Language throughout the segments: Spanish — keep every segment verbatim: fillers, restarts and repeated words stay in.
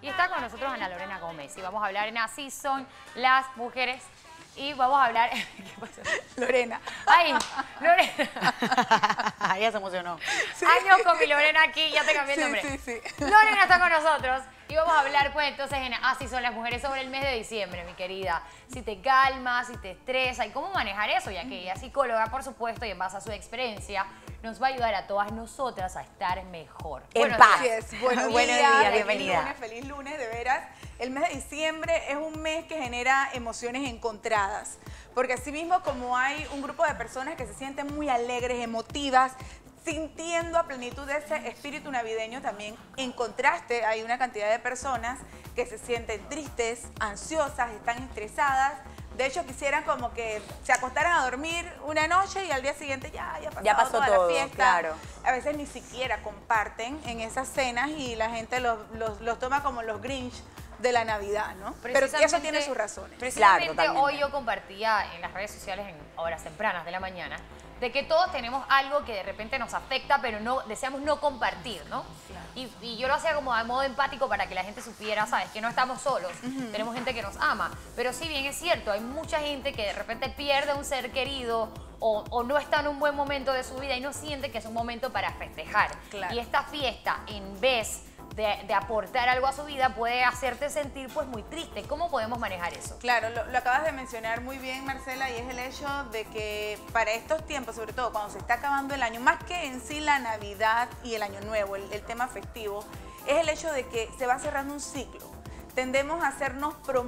Y está con nosotros Ana Lorena Gómez y vamos a hablar en Así son las mujeres. Y vamos a hablar... ¿Qué pasó? Lorena. Ay, Lorena. Ella se emocionó. Sí. Años con mi Lorena aquí, ya te cambié el Sí, nombre. sí, sí. Lorena está con nosotros y vamos a hablar pues entonces en Así son las mujeres sobre el mes de diciembre, mi querida. Si te calma, si te estresa y cómo manejar eso, ya que ella es psicóloga, por supuesto, y en base a su experiencia, nos va a ayudar a todas nosotras a estar mejor. En Buenos paz. días. Así es. Buenos, Buenos días, días, feliz bienvenida. Lunes, feliz lunes, de veras. El mes de diciembre es un mes que genera emociones encontradas, porque así mismo como hay un grupo de personas que se sienten muy alegres, emotivas, sintiendo a plenitud de ese espíritu navideño, también en contraste hay una cantidad de personas que se sienten tristes, ansiosas, están estresadas. De hecho, quisieran como que se acostaran a dormir una noche y al día siguiente ya, ya, Ya pasó toda todo, la fiesta. claro. A veces ni siquiera comparten en esas cenas y la gente los, los, los toma como los Grinch de la Navidad, ¿no? Pero eso tiene sus razones. Precisamente Claro, totalmente. hoy yo compartía en las redes sociales en horas tempranas de la mañana de que todos tenemos algo que de repente nos afecta, pero no deseamos no compartir, ¿no? Claro. Y, y yo lo hacía como a modo empático para que la gente supiera, ¿sabes? Que no estamos solos, uh-huh. Tenemos gente que nos ama. Pero si bien es cierto, hay mucha gente que de repente pierde un ser querido o, o no está en un buen momento de su vida y no siente que es un momento para festejar. Claro. Y esta fiesta, en vez De, de aportar algo a su vida, puede hacerte sentir pues muy triste. ¿Cómo podemos manejar eso? Claro, lo, lo acabas de mencionar muy bien, Marcela, y es el hecho de que para estos tiempos, sobre todo cuando se está acabando el año, más que en sí la Navidad y el Año Nuevo, el, el tema festivo, es el hecho de que se va cerrando un ciclo. Tendemos a hacernos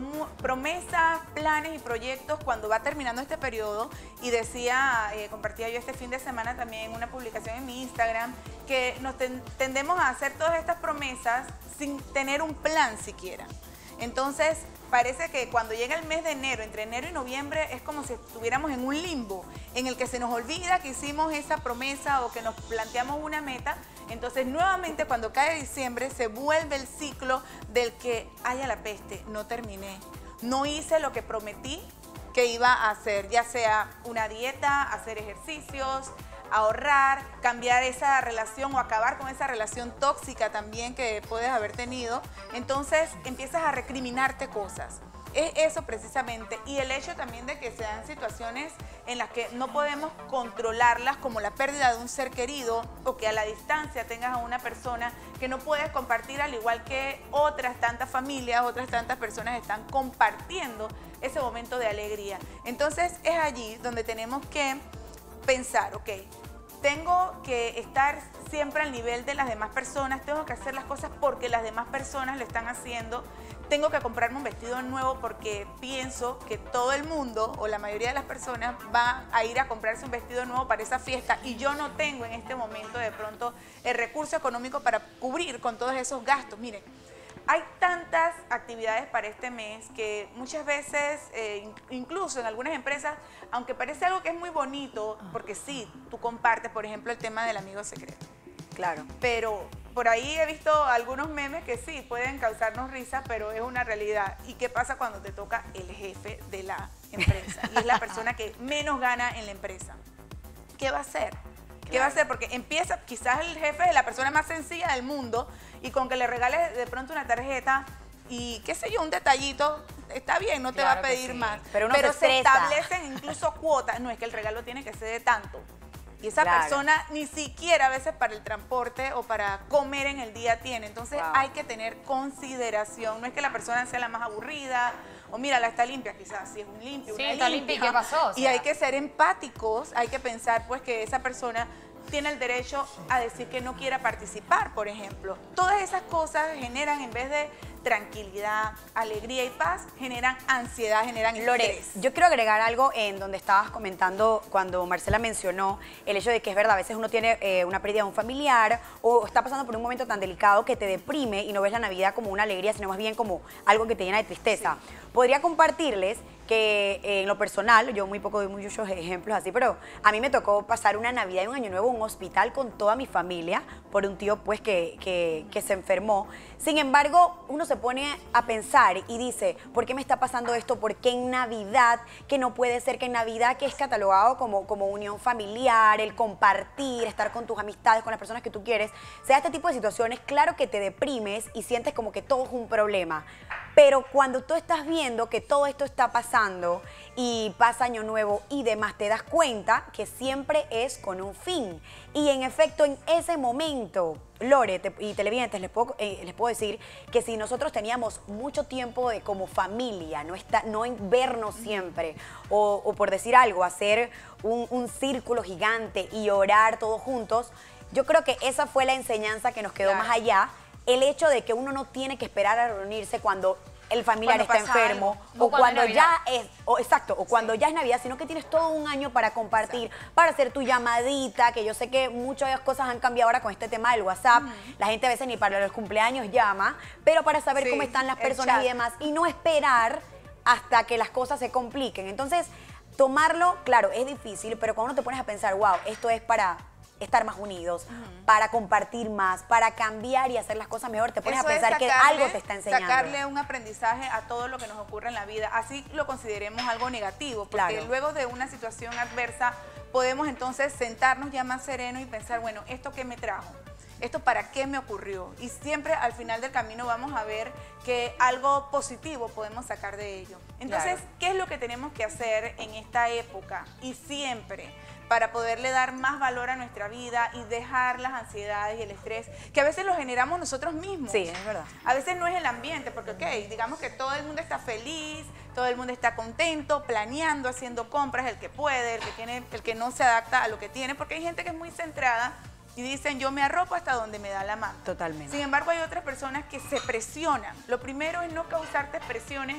promesas, planes y proyectos cuando va terminando este periodo. Y decía, eh, compartía yo este fin de semana también una publicación en mi Instagram, que nos ten, tendemos a hacer todas estas promesas sin tener un plan siquiera. Entonces, parece que cuando llega el mes de enero, entre enero y noviembre, es como si estuviéramos en un limbo en el que se nos olvida que hicimos esa promesa o que nos planteamos una meta. Entonces, nuevamente, cuando cae diciembre, se vuelve el ciclo del que, ay, a la peste, no terminé, no hice lo que prometí que iba a hacer, ya sea una dieta, hacer ejercicios, ahorrar, cambiar esa relación o acabar con esa relación tóxica también que puedes haber tenido. Entonces empiezas a recriminarte cosas. Es eso precisamente. Y el hecho también de que se dan situaciones en las que no podemos controlarlas, como la pérdida de un ser querido, o que a la distancia tengas a una persona que no puedes compartir, al igual que otras tantas familias, otras tantas personas están compartiendo ese momento de alegría. Entonces es allí donde tenemos que pensar, ok, tengo que estar siempre al nivel de las demás personas, tengo que hacer las cosas porque las demás personas lo están haciendo, tengo que comprarme un vestido nuevo porque pienso que todo el mundo o la mayoría de las personas va a ir a comprarse un vestido nuevo para esa fiesta y yo no tengo en este momento de pronto el recurso económico para cubrir con todos esos gastos. Miren, hay tantas actividades para este mes que muchas veces, eh, incluso en algunas empresas, aunque parece algo que es muy bonito, porque sí, tú compartes, por ejemplo, el tema del amigo secreto. Claro. Pero por ahí he visto algunos memes que sí, pueden causarnos risa, pero es una realidad. ¿Y qué pasa cuando te toca el jefe de la empresa? Y es la persona que menos gana en la empresa. ¿Qué va a hacer? ¿Qué Claro. va a hacer? Porque empieza, quizás el jefe es la persona más sencilla del mundo y con que le regales de pronto una tarjeta y qué sé yo, un detallito, está bien, no te Claro va a que pedir sí. más. Pero uno Pero se se estresa. establecen incluso cuotas. No es que el regalo tiene que ser de tanto. Y esa Claro. persona ni siquiera a veces para el transporte o para comer en el día tiene. Entonces Wow. hay que tener consideración. No es que la persona sea la más aburrida o mira, la está limpia, quizás si es un limpio, Sí, una está limpia. limpia, ¿y qué pasó? O Y sea, hay que ser empáticos, hay que pensar pues que esa persona tiene el derecho a decir que no quiera participar, por ejemplo. Todas esas cosas generan, en vez de tranquilidad, alegría y paz, generan ansiedad, generan Lore, estrés. yo quiero agregar algo en donde estabas comentando cuando Marcela mencionó el hecho de que es verdad, a veces uno tiene eh, una pérdida de un familiar o está pasando por un momento tan delicado que te deprime y no ves la Navidad como una alegría, sino más bien como algo que te llena de tristeza. Sí. Podría compartirles que eh, en lo personal, yo muy poco doy muchos ejemplos así, pero a mí me tocó pasar una Navidad y un Año Nuevo en un hospital con toda mi familia por un tío pues que, que, que se enfermó. Sin embargo, uno se pone a pensar y dice, ¿por qué me está pasando esto? ¿Por qué en Navidad? Que no puede ser que en Navidad, que es catalogado como, como unión familiar, el compartir, estar con tus amistades, con las personas que tú quieres, sea este tipo de situaciones, claro que te deprimes y sientes como que todo es un problema. Pero cuando tú estás viendo que todo esto está pasando y pasa Año Nuevo y demás, te das cuenta que siempre es con un fin. Y en efecto, en ese momento, Lore te, y televidentes, les puedo, eh, les puedo decir que si nosotros teníamos mucho tiempo de como familia, no, está, no en vernos siempre, o, o por decir algo, hacer un, un círculo gigante y orar todos juntos, yo creo que esa fue la enseñanza que nos quedó Claro. más allá. El hecho de que uno no tiene que esperar a reunirse cuando el familiar Cuando está pasa enfermo algo. o O cuando cuando es ya es, o, exacto, o cuando Sí. ya es Navidad, sino que tienes todo un año para compartir, para hacer tu llamadita, que yo sé que muchas cosas han cambiado ahora con este tema del WhatsApp. La gente a veces ni para los cumpleaños llama, pero para saber Sí, cómo están las el personas chat. y demás, y no esperar hasta que las cosas se compliquen. Entonces, tomarlo, claro, es difícil, pero cuando uno te pones a pensar, wow, esto es para estar más unidos, para compartir más, para cambiar y hacer las cosas mejor, te pones Eso a es pensar que sacarle- algo te está enseñando. Sacarle un aprendizaje a todo lo que nos ocurre en la vida, así lo consideremos algo negativo, porque Claro. luego de una situación adversa podemos entonces sentarnos ya más sereno y pensar, bueno, ¿esto qué me trajo? ¿Esto para qué me ocurrió? Y siempre al final del camino vamos a ver que algo positivo podemos sacar de ello. Entonces, Claro. ¿qué es lo que tenemos que hacer en esta época y siempre para poderle dar más valor a nuestra vida y dejar las ansiedades y el estrés que a veces lo generamos nosotros mismos? Sí, es verdad. A veces no es el ambiente, porque ok, digamos que todo el mundo está feliz, todo el mundo está contento, planeando, haciendo compras, el que puede, el que tiene, el que no se adapta a lo que tiene, porque hay gente que es muy centrada y dicen, yo me arropo hasta donde me da la mano. Totalmente. Sin embargo, hay otras personas que se presionan. Lo primero es no causarte presiones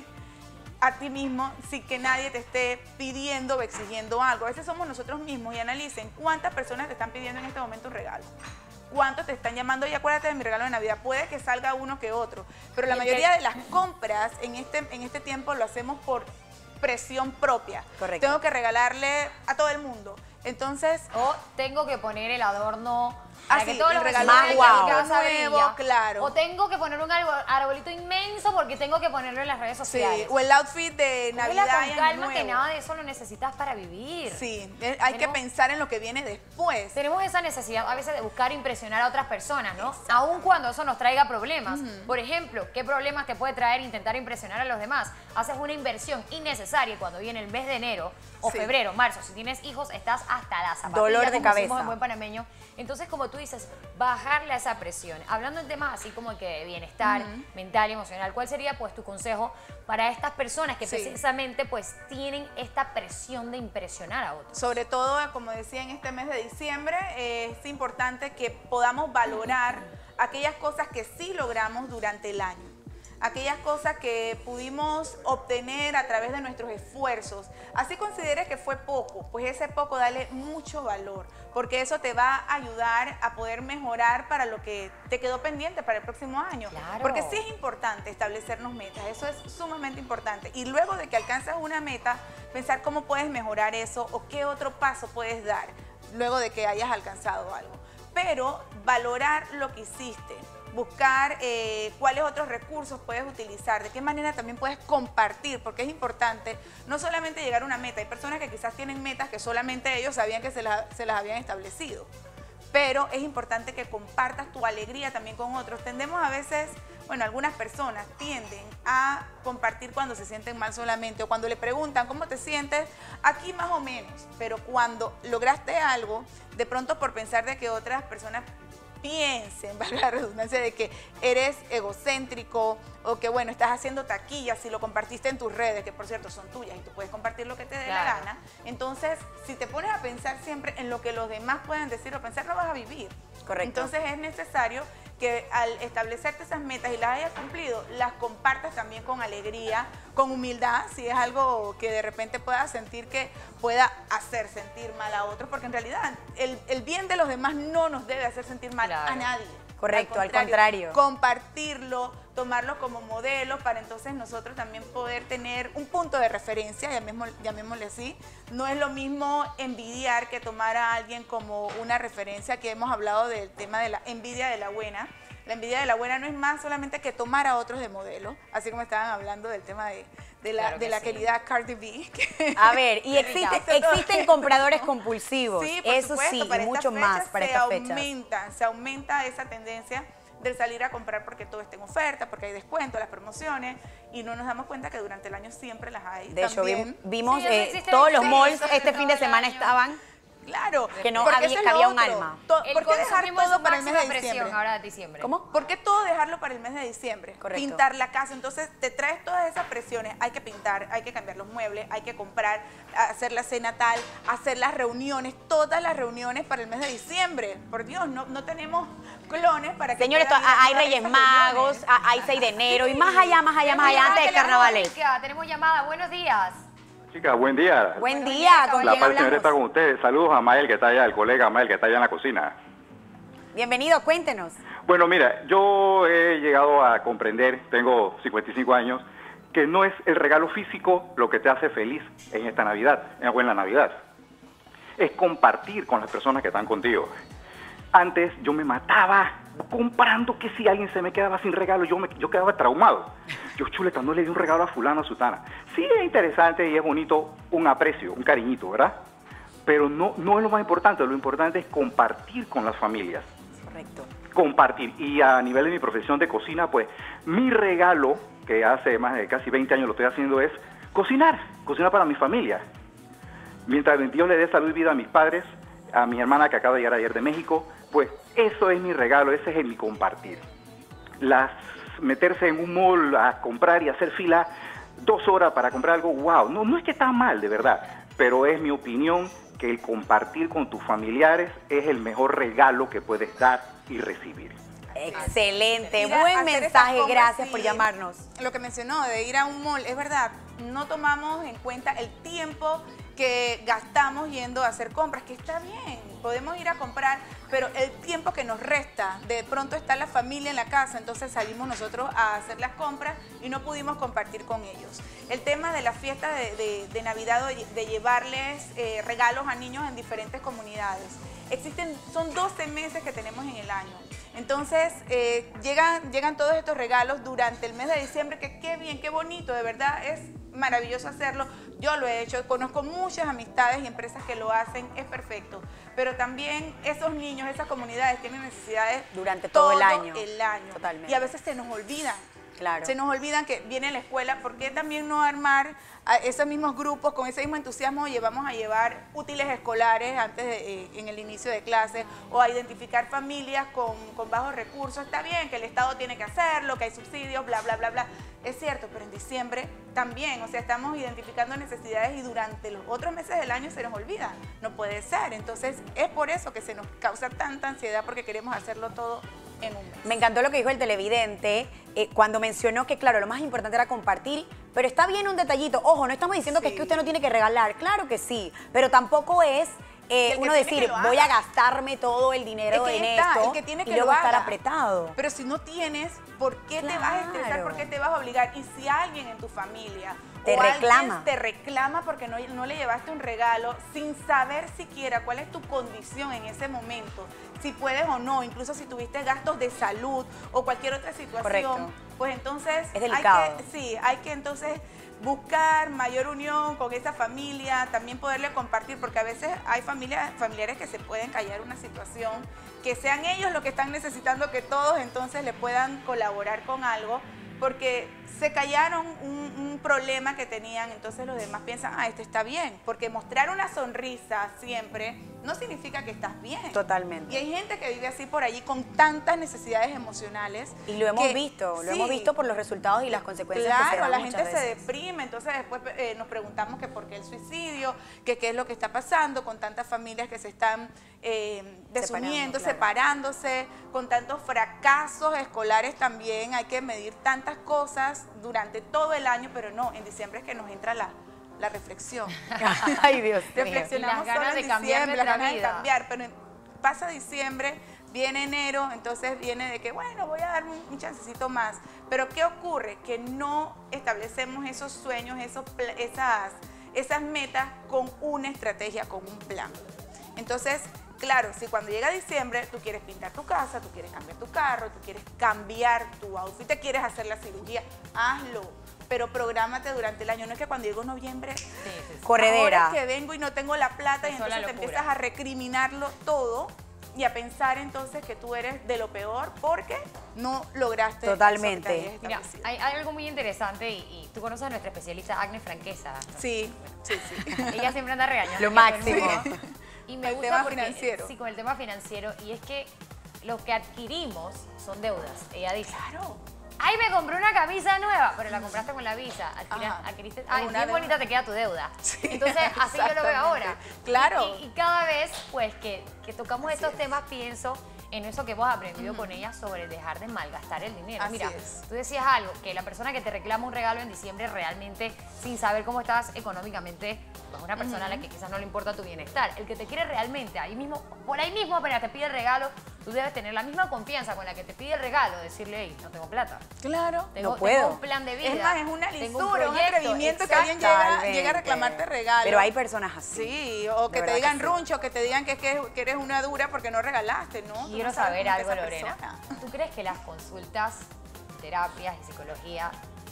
a ti mismo sin que nadie te esté pidiendo o exigiendo algo. A veces somos nosotros mismos y analicen cuántas personas te están pidiendo en este momento un regalo. ¿Cuántos te están llamando? Y acuérdate de mi regalo de Navidad. Puede que salga uno que otro, pero la Y el mayoría que- de las compras en este, en este tiempo lo hacemos por presión propia. Correcto. Tengo que regalarle a todo el mundo. Entonces, O tengo que poner el adorno para Ah, que sí, todos el los regalo vecinos de vean que Año mi casa Nuevo, brilla. claro. O tengo que poner un arbo- arbolito inmenso porque tengo que ponerlo en las redes sí, sociales. o el outfit de Cógela Navidad con y Año calma que Nuevo. nada de eso lo necesitas para vivir. Sí, eh, hay que Tenemos- pensar en lo que viene después. Tenemos esa necesidad a veces de buscar impresionar a otras personas, ¿no? Aun cuando eso nos traiga problemas. Por ejemplo, ¿qué problemas te puede traer intentar impresionar a los demás? Haces una inversión innecesaria y cuando viene el mes de enero o Sí. febrero, marzo, si tienes hijos, estás hasta la zapatilla, Dolor de como cabeza. decimos en buen panameño. Entonces, como tú dices, bajarle a esa presión. Hablando en temas así como que de bienestar mental y emocional, ¿cuál sería pues tu consejo para estas personas que Sí. precisamente pues tienen esta presión de impresionar a otros? Sobre todo, como decía, en este mes de diciembre, eh, es importante que podamos valorar aquellas cosas que sí logramos durante el año. Aquellas cosas que pudimos obtener a través de nuestros esfuerzos. Así consideres que fue poco, pues ese poco dale mucho valor, porque eso te va a ayudar a poder mejorar para lo que te quedó pendiente para el próximo año. Claro. Porque sí es importante establecernos metas, eso es sumamente importante. Y luego de que alcanzas una meta, pensar cómo puedes mejorar eso o qué otro paso puedes dar luego de que hayas alcanzado algo. Pero valorar lo que hiciste, buscar eh, cuáles otros recursos puedes utilizar, de qué manera también puedes compartir, porque es importante no solamente llegar a una meta. Hay personas que quizás tienen metas que solamente ellos sabían que se las, se las habían establecido, pero es importante que compartas tu alegría también con otros. Tendemos a veces, bueno, algunas personas tienden a compartir cuando se sienten mal solamente o cuando le preguntan cómo te sientes, aquí más o menos, pero cuando lograste algo, de pronto por pensar de que otras personas piensen, valga la redundancia, de que eres egocéntrico o que, bueno, estás haciendo taquillas si lo compartiste en tus redes, que por cierto son tuyas y tú puedes compartir lo que te dé la Claro. gana. Entonces, si te pones a pensar siempre en lo que los demás pueden decir o pensar, no vas a vivir. Correcto. Entonces, es necesario que al establecerte esas metas y las hayas cumplido, las compartas también con alegría, con humildad, si es algo que de repente puedas sentir que pueda hacer sentir mal a otros, porque en realidad el, el bien de los demás no nos debe hacer sentir mal Claro. a nadie. Correcto, al contrario. Compartirlo, tomarlo como modelo para entonces nosotros también poder tener un punto de referencia, llamémosle, llamémosle así. No es lo mismo envidiar que tomar a alguien como una referencia, que hemos hablado del tema de la envidia de la buena. La envidia de la buena no es más solamente que tomar a otros de modelo, así como estaban hablando del tema de, de la, Claro que de la sí. querida Cardi B. que- A ver, y que existe, existe todo existen esto, compradores ¿no? compulsivos, Sí, por eso supuesto, sí, para y estas mucho más fechas para se estas fechas. aumenta, se aumenta esa tendencia del salir a comprar porque todo está en oferta, porque hay descuento, las promociones, y no nos damos cuenta que durante el año siempre las hay. De hecho, también. vim- vimos Sí, eso eh, existe todos en los el malls centro, este todo fin de el semana año. estaban. Claro, Que no porque había- eso es que lo había un otro. alma. To- El ¿Por qué dejar consumismo es todo su para el mes máxima de presión diciembre? ahora de diciembre. ¿Cómo? ¿Por qué todo dejarlo para el mes de diciembre? Correcto. Pintar la casa, entonces te traes todas esas presiones, hay que pintar, hay que cambiar los muebles, hay que comprar, hacer la cena tal, hacer las reuniones, todas las reuniones para el mes de diciembre. Por Dios, no, no tenemos clones para que Señores, puedan to- ir a hay todas Reyes esas Magos, reuniones. a- hay seis de enero y más allá, más allá, más allá, antes de Tenemos carnavales. llamada, Tenemos llamada, buenos días. Chicas, buen día. Buen Buenos día, días, ¿con La quién paz del Señor está hablamos? con ustedes. Saludos a Mael que está allá, el colega Mael que está allá en la cocina. Bienvenido, cuéntenos. Bueno, mira, yo he llegado a comprender, tengo cincuenta y cinco años, que no es el regalo físico lo que te hace feliz en esta Navidad, en la Navidad. Es compartir con las personas que están contigo. Antes yo me mataba comprando que si alguien se me quedaba sin regalo, yo, me, yo quedaba traumado. Yo, chuleta, no le di un regalo a fulano, a sutana. Sí, es interesante y es bonito un aprecio, un cariñito, ¿verdad? Pero no, no es lo más importante, lo importante es compartir con las familias. Correcto. Compartir. Y a nivel de mi profesión de cocina, pues mi regalo, que hace más de casi veinte años lo estoy haciendo, es cocinar, cocinar para mi familia. Mientras Dios le dé salud y vida a mis padres, a mi hermana que acaba de llegar ayer de México, pues eso es mi regalo, ese es mi compartir. Las meterse en un mall a comprar y hacer fila dos horas para comprar algo, wow, no, no es que está mal, de verdad, pero es mi opinión que el compartir con tus familiares es el mejor regalo que puedes dar y recibir. Excelente, Ir a buen hacer esas mensaje, compras, gracias sí. por llamarnos. Lo que mencionó de ir a un mall, es verdad, no tomamos en cuenta el tiempo que gastamos yendo a hacer compras, que está bien, podemos ir a comprar, pero el tiempo que nos resta, de pronto está la familia en la casa, entonces salimos nosotros a hacer las compras y no pudimos compartir con ellos. El tema de la fiesta de, de- de Navidad, o de llevarles eh, regalos a niños en diferentes comunidades. Existen, son doce meses que tenemos en el año. Entonces, eh, llegan, llegan todos estos regalos durante el mes de diciembre, que qué bien, qué bonito, de verdad, es maravilloso hacerlo. Yo lo he hecho, conozco muchas amistades y empresas que lo hacen, es perfecto. Pero también esos niños, esas comunidades tienen necesidades Durante todo el año. el año. Totalmente. Y a veces se nos olvidan. Claro. Se nos olvidan que viene la escuela, ¿por qué también no armar a esos mismos grupos con ese mismo entusiasmo? Llevamos a llevar útiles escolares antes de, eh, en el inicio de clases, o a identificar familias con, con bajos recursos. Está bien que el Estado tiene que hacerlo, que hay subsidios, bla, bla, bla, bla. Es cierto, pero en diciembre también, o sea, estamos identificando necesidades y durante los otros meses del año se nos olvida. No puede ser. Entonces, es por eso que se nos causa tanta ansiedad, porque queremos hacerlo todo en un mes. Me encantó lo que dijo el televidente eh, cuando mencionó que, claro, lo más importante era compartir, pero está bien un detallito. Ojo, no estamos diciendo que es que usted no tiene que regalar, claro que sí, pero tampoco es eh, Y el que uno tiene decir, que lo haga. voy a gastarme todo el dinero Es que en ahí está, esto el que tiene que y luego lo estar haga. apretado. Pero si no tienes, ¿por qué te vas a estresar? Claro. ¿Por qué te vas a obligar? Y si alguien en tu familia Te o alguien reclama. te reclama porque no, no le llevaste un regalo, sin saber siquiera cuál es tu condición en ese momento, si puedes o no, incluso si tuviste gastos de salud o cualquier otra situación, Correcto. pues entonces Es delicado. hay que, sí, hay que entonces buscar mayor unión con esa familia, también poderle compartir, porque a veces hay familias, familiares que se pueden callar una situación, que sean ellos los que están necesitando que todos entonces le puedan colaborar con algo, porque se callaron un, un problema que tenían, entonces los demás piensan, ah, esto está bien, porque mostrar una sonrisa siempre no significa que estás bien. Totalmente. Y hay gente que vive así por allí con tantas necesidades emocionales. Y lo hemos que- visto, lo sí, hemos visto por los resultados y las consecuencias que se Claro, dan la muchas gente se veces. deprime, entonces después eh, nos preguntamos que por qué el suicidio, que qué es lo que está pasando con tantas familias que se están eh, desuniendo, Separando, claro. separándose, con tantos fracasos escolares también. Hay que medir tantas cosas durante todo el año, pero no, en diciembre es que nos entra la, la reflexión. Ay, Dios mío. Reflexionamos Y las ganas solo en de cambiar diciembre, las nuestra ganas de vida. cambiar, pero en- pasa diciembre, Viene enero, entonces viene de que, bueno, voy a dar un, un chancecito más. Pero ¿qué ocurre? Que no establecemos esos sueños, esos, esas, esas metas con una estrategia, con un plan. Entonces, claro, si cuando llega diciembre tú quieres pintar tu casa, tú quieres cambiar tu carro, tú quieres cambiar tu outfit, te quieres hacer la cirugía, hazlo. Pero prográmate durante el año. No es que cuando llegue noviembre, Sí, sí, sí. Corredera. ahora es que vengo y no tengo la plata y Eso es la entonces te locura. empiezas a recriminarlo todo y a pensar entonces que tú eres de lo peor porque no lograste Totalmente. eso que te habías Mira, establecido. hay, hay algo muy interesante y, y tú conoces a nuestra especialista Agnes Franquesa. Sí, sí, sí. Ella siempre anda regañando. Lo a todo el máximo. mundo. Y me El gusta tema porque, financiero. Sí, con el tema financiero. Y es que lo que adquirimos son deudas. Ella dice, Claro. ay, me compré una camisa nueva, pero la compraste con la visa. Adquira- Ajá. adquiriste, Es ay, una bien deuda. bonita te queda tu deuda. Sí, Entonces, así yo lo veo ahora. exactamente. Claro. Y, y- y cada vez, pues, que, que tocamos Así estos es. temas, pienso en eso que hemos aprendido con ella sobre dejar de malgastar el dinero. Así Mira, es. tú decías algo, que la persona que te reclama un regalo en diciembre realmente, sin saber cómo estás económicamente, es una persona a la que quizás no le importa tu bienestar. El que te quiere realmente, ahí mismo, por ahí mismo apenas te pide el regalo, tú debes tener la misma confianza con la que te pide el regalo, decirle, hey, no tengo plata. Claro. Tengo, No puedo. tengo un plan de vida. Es más, es una tengo lisura, un, proyecto, atrevimiento que alguien llega, Totalmente. llega a reclamarte regalo. Pero hay personas así. Sí, o que De te verdad digan que sí. runcho, que te digan que, es que, que eres una dura porque no regalaste, ¿no? Tú Quiero no sabes saber cómo algo, está esa Lorena. persona. ¿Tú crees que las consultas, terapias y psicología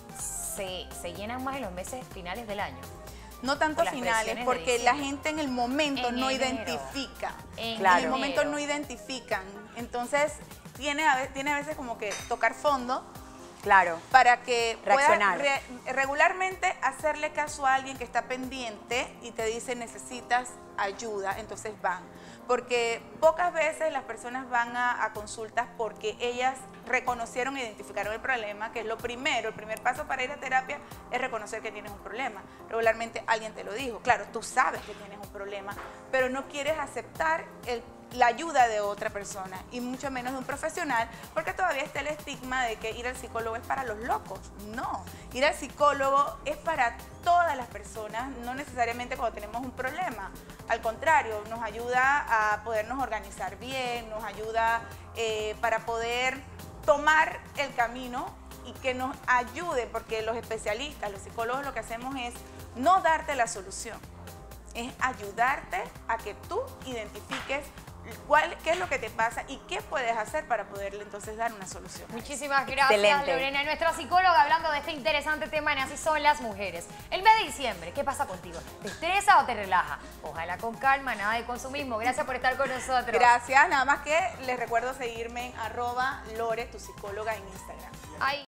se, se llenan más en los meses finales del año? No tanto Por las finales, presiones de porque la diciembre. gente en el momento En no enero. identifica. En Claro. En el momento enero. no identifican. Entonces, tiene a, ve- tiene a veces como que tocar fondo Claro. para que Reaccionar. pueda re- regularmente hacerle caso a alguien que está pendiente y te dice necesitas ayuda, entonces van. Porque pocas veces las personas van a, a consultas porque ellas reconocieron e identificaron el problema, que es lo primero. El primer paso para ir a terapia es reconocer que tienes un problema. Regularmente alguien te lo dijo. Claro, tú sabes que tienes un problema, pero no quieres aceptar el la ayuda de otra persona y mucho menos de un profesional, porque todavía está el estigma de que ir al psicólogo es para los locos. No, ir al psicólogo es para todas las personas, no necesariamente cuando tenemos un problema. Al contrario, nos ayuda a podernos organizar bien, nos ayuda eh, para poder tomar el camino y que nos ayude, porque los especialistas, los psicólogos, lo que hacemos es no darte la solución, es ayudarte a que tú identifiques cuál, qué es lo que te pasa y qué puedes hacer para poderle entonces dar una solución. Muchísimas gracias, Excelente. Lorena, nuestra psicóloga, hablando de este interesante tema en Así son las mujeres. El mes de diciembre, ¿qué pasa contigo? ¿Te estresa o te relaja? Ojalá con calma, nada de consumismo. Gracias por estar con nosotros. Gracias, nada más que les recuerdo seguirme en arroba Lore, tu psicóloga en Instagram. Ay.